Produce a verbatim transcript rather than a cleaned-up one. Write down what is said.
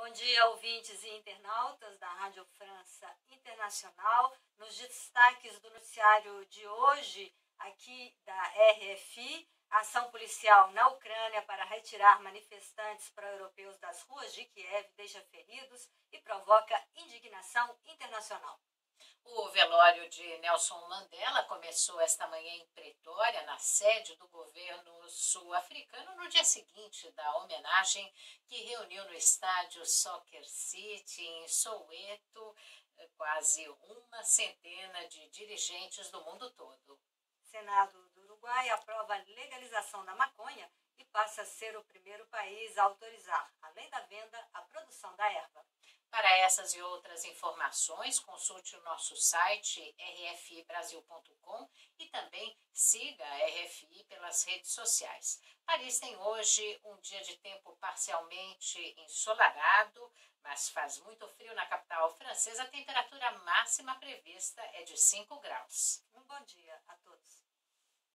Bom dia, ouvintes e internautas da Rádio França Internacional. Nos destaques do noticiário de hoje, aqui da R F I, a ação policial na Ucrânia para retirar manifestantes pró-europeus das ruas de Kiev deixa feridos e provoca indignação internacional. O velório de Nelson Mandela começou esta manhã em Pretória, na sede do governo sul-africano, no dia seguinte da homenagem que reuniu no estádio Soccer City, em Soweto, quase uma centena de dirigentes do mundo todo. O Senado do Uruguai aprova a legalização da maconha e passa a ser o primeiro país a autorizar, além da venda, a produção da erva. Para essas e outras informações, consulte o nosso site r f i brasil ponto com e também siga a R F I pelas redes sociais. Paris tem hoje um dia de tempo parcialmente ensolarado, mas faz muito frio na capital francesa. A temperatura máxima prevista é de cinco graus. Um bom dia a todos.